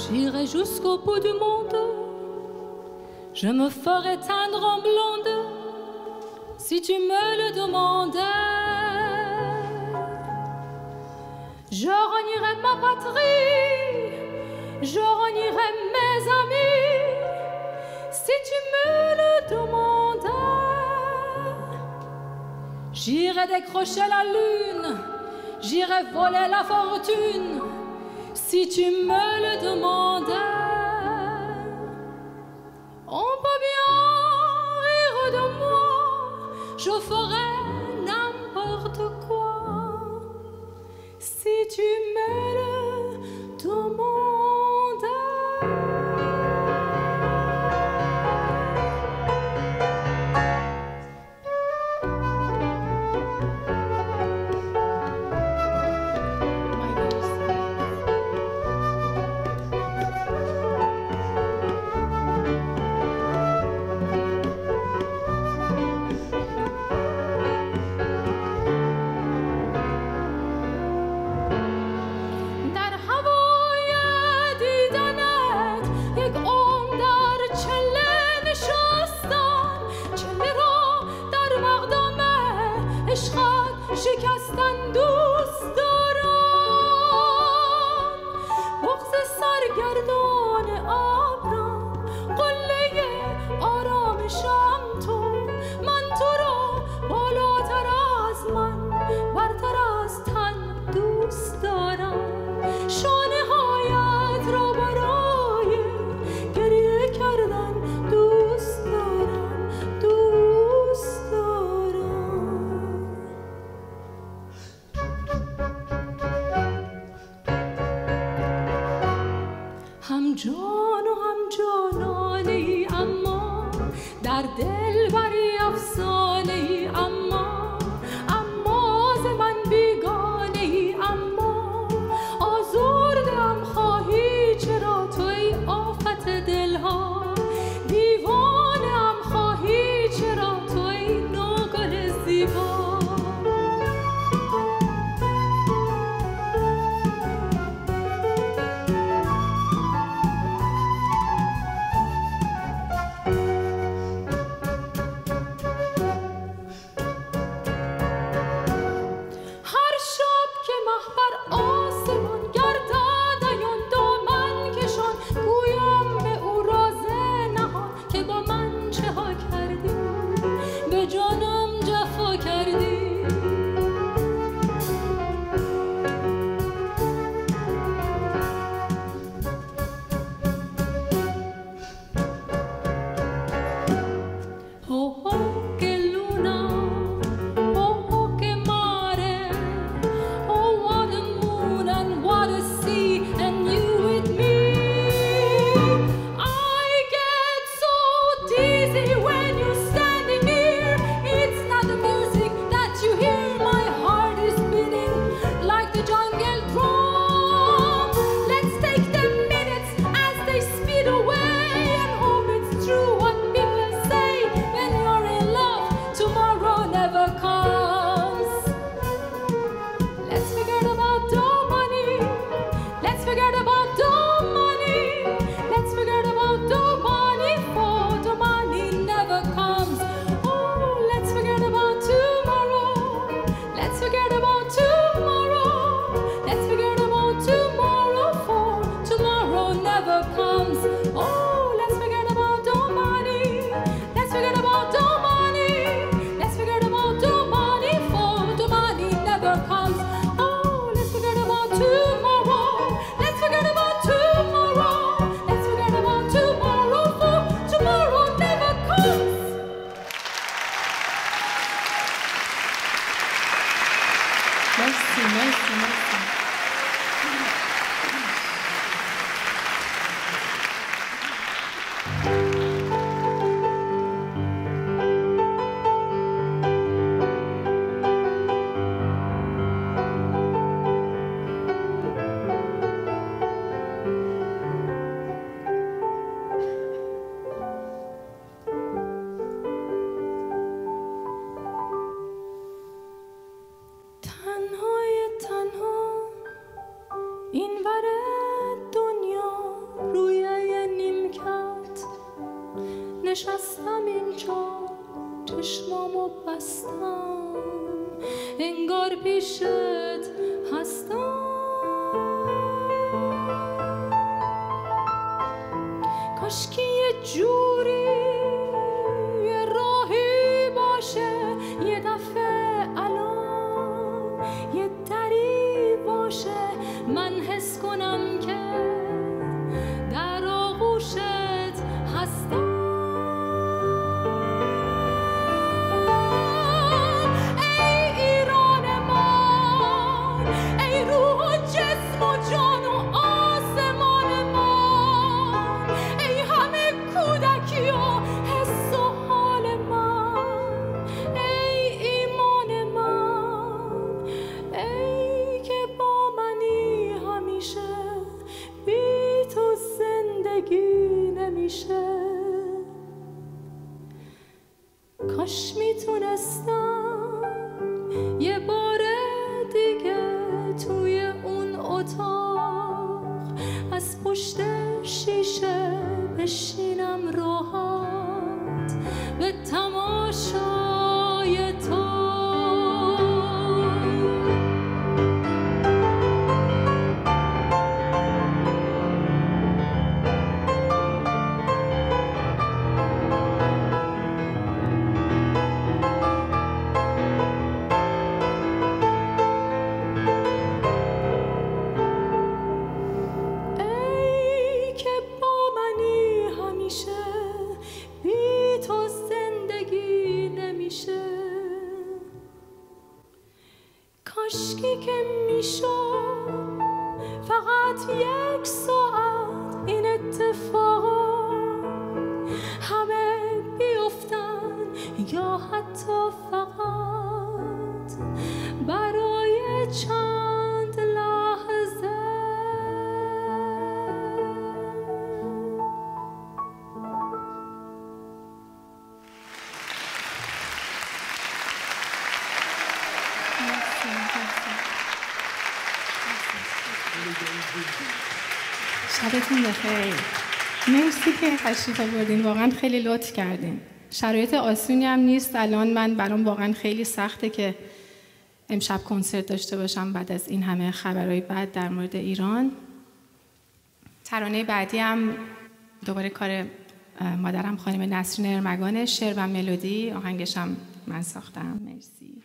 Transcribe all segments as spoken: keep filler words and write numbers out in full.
J'irai jusqu'au bout du monde, je me ferai teindre en blonde si tu me le demandais. Je renierai ma patrie, je renierai mes amis si tu me le demandais. J'irai décrocher la lune, j'irai voler la fortune si tu me le demandais. On peut bien rire de moi, je ferai n'importe quoi si tu me le demandais. شکستن دوست دارم، بغض سرگردان ابرم، قله آرامشم تو، من تو را بالاتر از من، برتر از تن دوست دارم. شانه هایت را برای گریه کردن دوست دارم، دوست دارم. هم جان و هم جانانه ای اما در دل بری افسانه ای اما اما ز من بیگانه ای اما آزردم خواهی چرا تو ای آفت دلها، دیوانه ام خواهی چرا تو ای نوگل زیبا. نشستم اینجا چشمامو بستم انگار پیشت هستم کاشکی یه جوری یه راهی باشه یه دفعه الان یه دری باشه من حس کنم که در آغوشت هستم کاش میتونستم یه بار دیگه توی اون اتاق از پشت شیشه بشینم راحت به تماشای تو کاشکی که میشد فقط یک ساعت این اتفاقا همه بیفتن یا حتی فقط برای چند لحظه شبتون بخیر. مرسی که تشریف آوردین، واقعا خیلی لطف کردین. شرایط آسونی هم نیست الان، من برام واقعا خیلی سخته که امشب کنسرت داشته باشم بعد از این همه خبرهای بد در مورد ایران. ترانه بعدی هم دوباره کار مادرم خانم نسرین ارمگان، شعر و ملودی، آهنگش هم من ساختم. مرسی.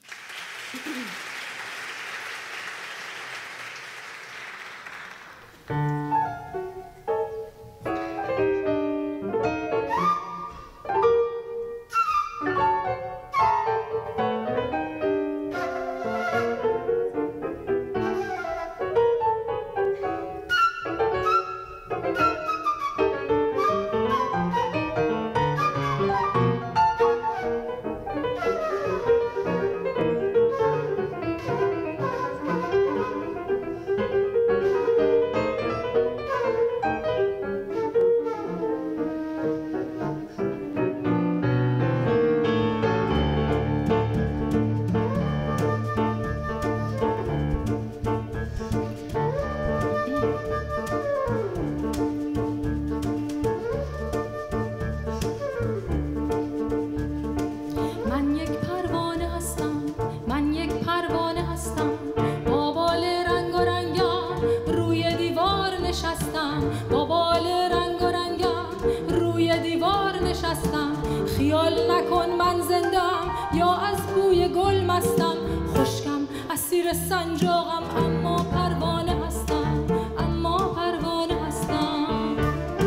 خیال نکن من زندم یا از بوی گل مستم، خشکم اسیر سنجاقم اما پروانه هستم، اما پروانه هستم.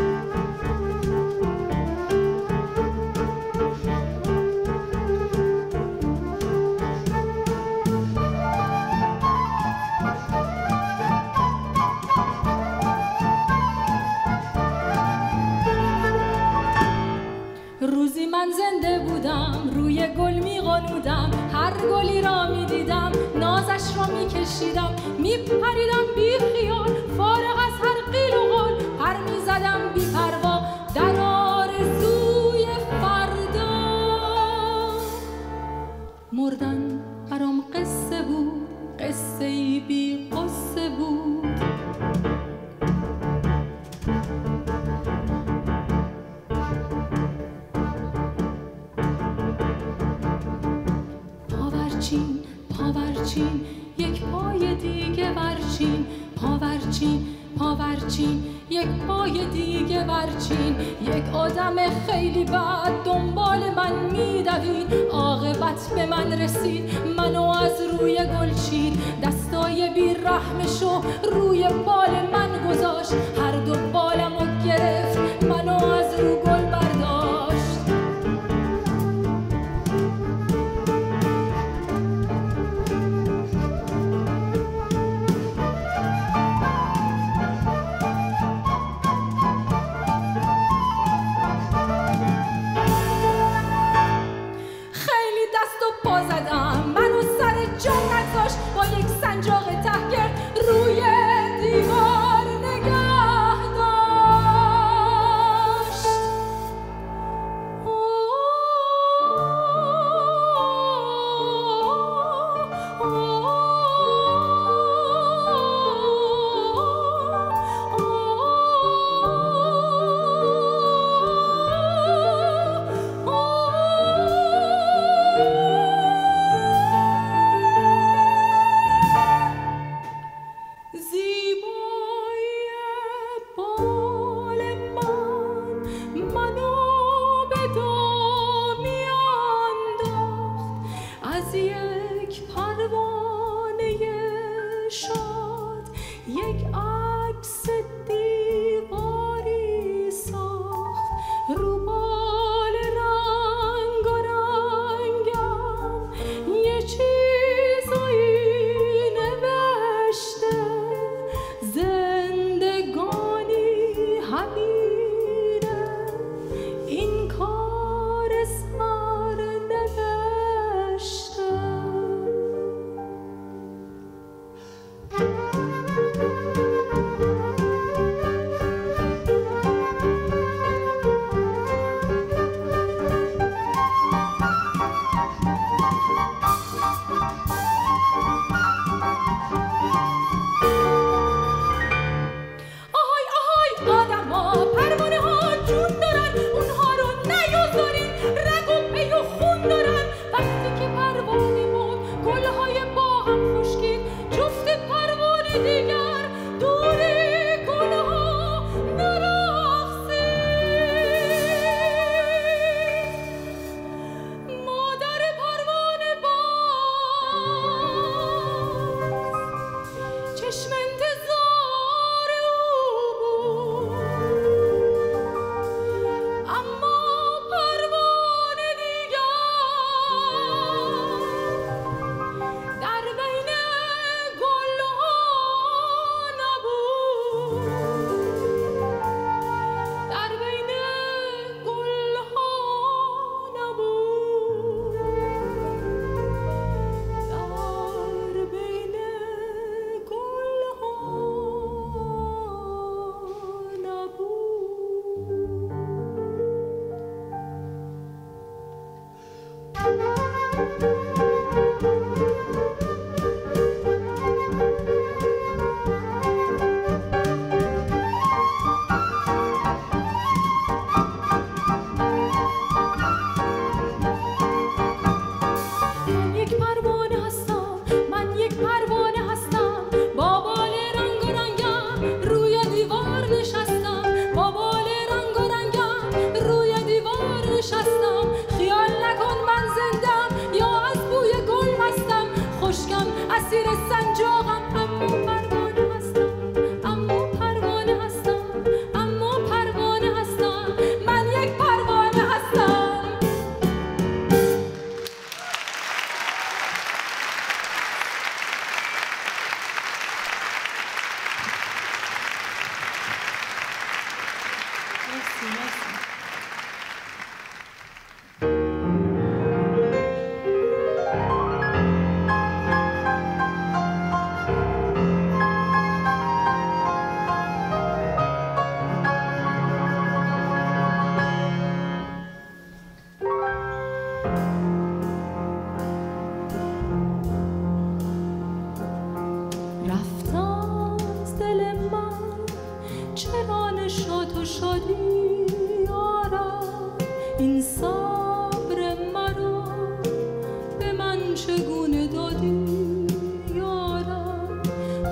روزی من زنده بودم، روی گل می‌غنودم، هر گلی را می‌دیدم، نازش را می‌کشیدم، می‌پریدم بی خیال، فارغ از هر قیل و قال، پر می‌زدم بی پروا در آرزوی فردا. مردن برام قصه بود، قصه‌ای بی قصه بود. دیگه ورچین، پاورچین پاورچین، یک پای دیگه ورچین. یک آدم خیلی بد دنبال من میدوید، عاقبت به من رسید، منو از روی گل چید، دستای بیرحمشو روی بال من گذاشت، هر دو بالمو گرفت، منو از رو گل برداشت. پا زدم، منو سر جا نگذاشت، با یک سنجاق تهگرد روی دیوار نگه داشت.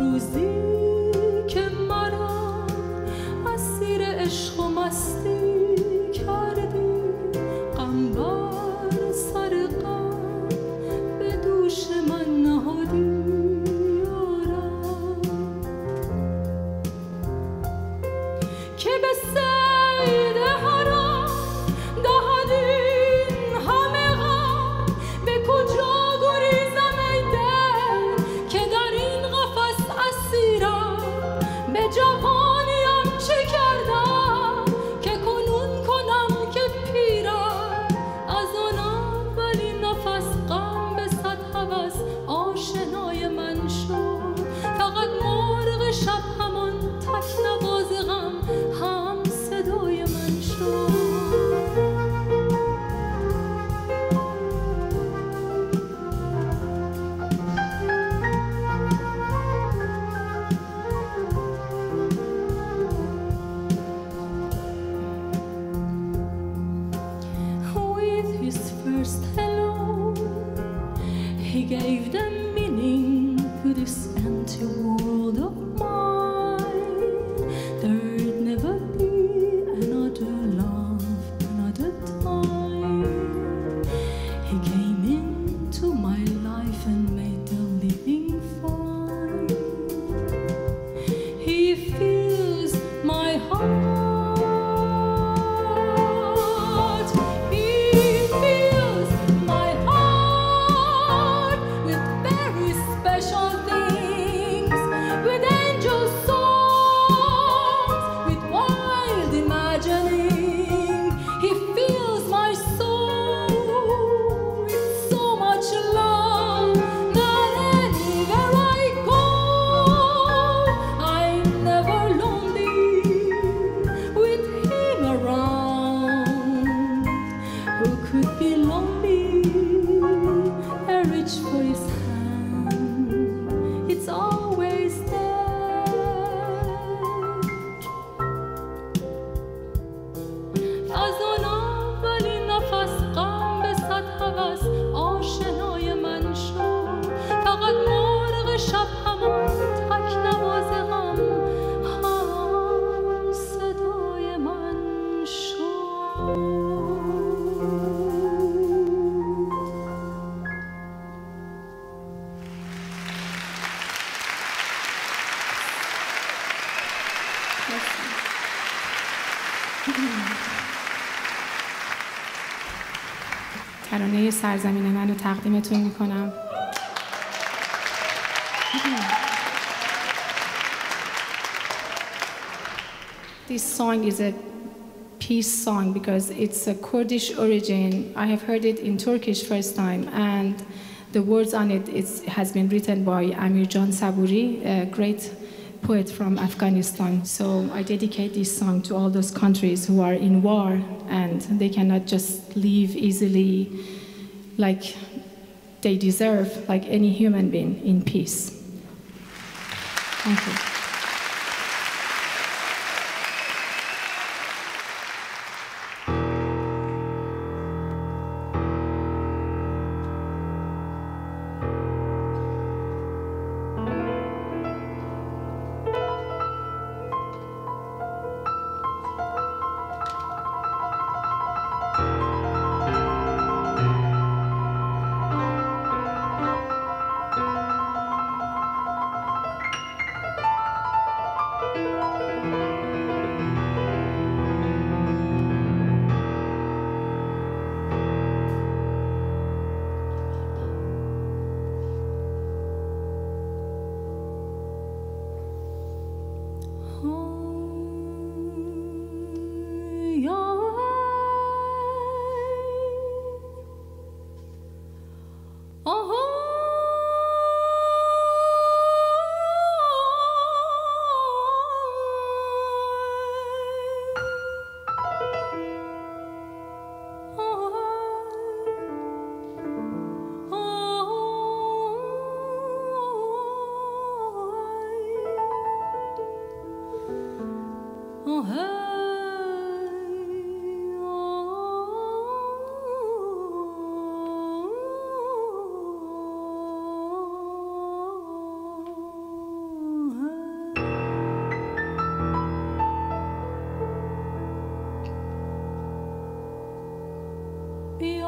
روزی که مرا اسیر عشق و مستی کردی، غم بر سر غم به دوش من نهادی یارم، که به سید حرام دهد این همه غم، به کجا گریزم ای دل که در این قفس اسیرم، به جوانیم چه کردم که کنون کنم که پیرم، از آن اولین نفس غم به صد هوس آشنای من شد، فقط مرغ شب همان تک نواز غم هم صدای من شد. With his first hello, he gave them meaning to this empty world of mine. There'd never be another love, another time. He came into my life and made the living fine. He fills my heart. He fills my heart with very special things, with angel songs, with wild imagining. He fills my soul with so much love that anywhere I go, I'm never lonely with him around. Who could be lonely and reach for his hand? It's always there. از آن اولین نفس غم به صد هوس آشنای من شد، فقط مرغ شب همان تک نواز غم هم صدای من شد. ترانه سرزمین من رو تقدیمتون میکنم. This song is a peace song because it's a Kurdish origin. I have heard it in Turkish first time, and the words on it is, has been written by Amir Jan Saburi, a great poet from Afghanistan. So I dedicate this song to all those countries who are in war and they cannot just live easily like they deserve, like any human being, in peace. Thank you.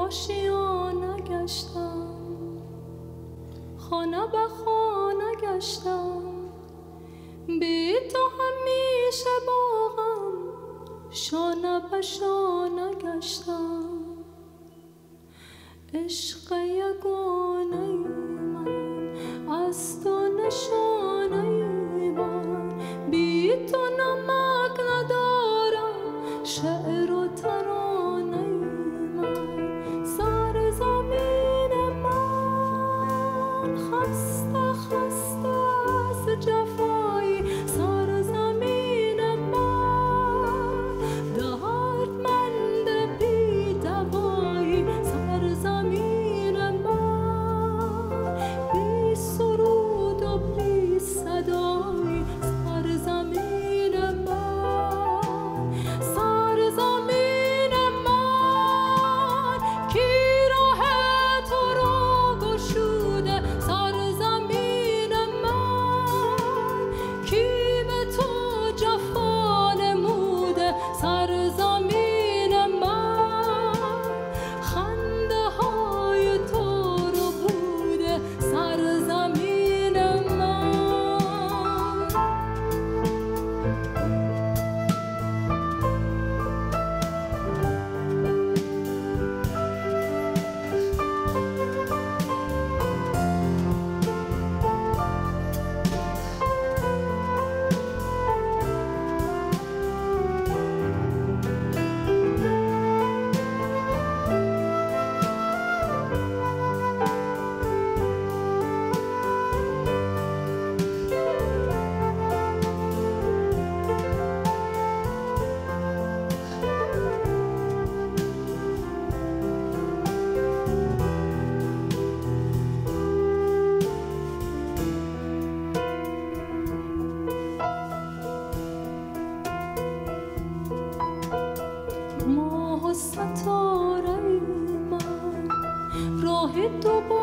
آشیانه گشتم، خانه به خانه گشتم، بی تو همیشه با غم شانه به شانه گشتم. عشق یگانه من از تو نشانه من، بی تو نمک ندارم شعر و ترانه من. سر زمین من خسته خسته از جفایی، سر زمین من دردمند بی دوایی، سر زمین من بی سرود و بی صدایی، سر زمین من، سر زمین من کی راه تو را گشوده، سر زمین من کی به تو جفا نموده، سر زمین من خنده های تو رو بوده، سر زمین من. ماه و ستاره من راه تو